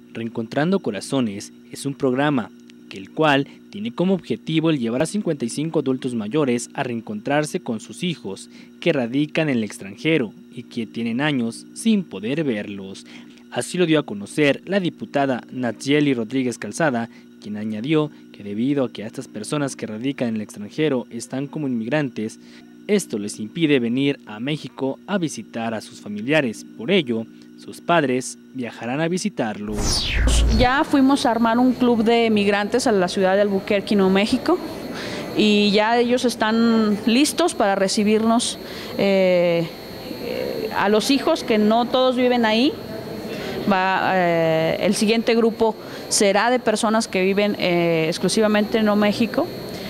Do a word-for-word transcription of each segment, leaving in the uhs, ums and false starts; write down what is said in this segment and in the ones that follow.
Reencontrando Corazones es un programa que el cual tiene como objetivo el llevar a cincuenta y cinco adultos mayores a reencontrarse con sus hijos que radican en el extranjero y que tienen años sin poder verlos. Así lo dio a conocer la diputada Nayeli Rodríguez Calzada, quien añadió que debido a que a estas personas que radican en el extranjero están como inmigrantes, esto les impide venir a México a visitar a sus familiares. Por ello, sus padres viajarán a visitarlos. Ya fuimos a armar un club de migrantes a la ciudad de Albuquerque, Nuevo México, y ya ellos están listos para recibirnos eh, eh, a los hijos, que no todos viven ahí. Va, eh, el siguiente grupo será de personas que viven eh, exclusivamente en Nuevo México,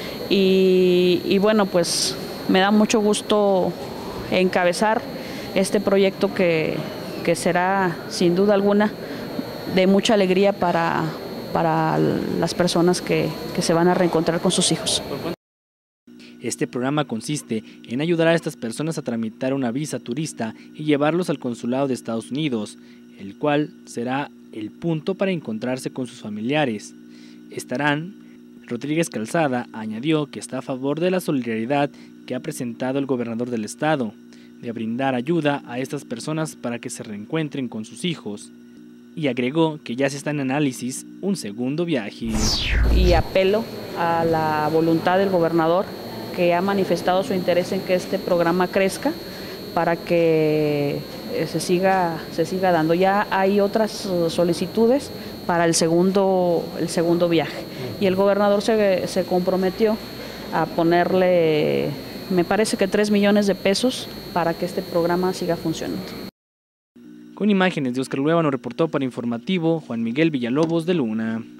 y, y bueno, pues me da mucho gusto encabezar este proyecto que, que será sin duda alguna de mucha alegría para, para las personas que, que se van a reencontrar con sus hijos. Este programa consiste en ayudar a estas personas a tramitar una visa turista y llevarlos al consulado de Estados Unidos, el cual será el punto para encontrarse con sus familiares. Estarán. Rodríguez Calzada añadió que está a favor de la solidaridad que ha presentado el gobernador del estado, de brindar ayuda a estas personas para que se reencuentren con sus hijos, y agregó que ya se está en análisis un segundo viaje. Y apelo a la voluntad del gobernador, que ha manifestado su interés en que este programa crezca para que se siga, se siga dando. Ya hay otras solicitudes para el segundo, el segundo viaje, y el gobernador se, se comprometió a ponerle, me parece que tres millones de pesos para que este programa siga funcionando. Con imágenes de Oscar Luevano, reportó para Informativo Juan Miguel Villalobos de Luna.